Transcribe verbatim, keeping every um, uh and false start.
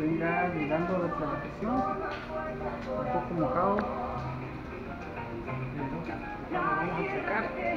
venga llegando desde la presión, un poco mojado. Lo vamos a sacar.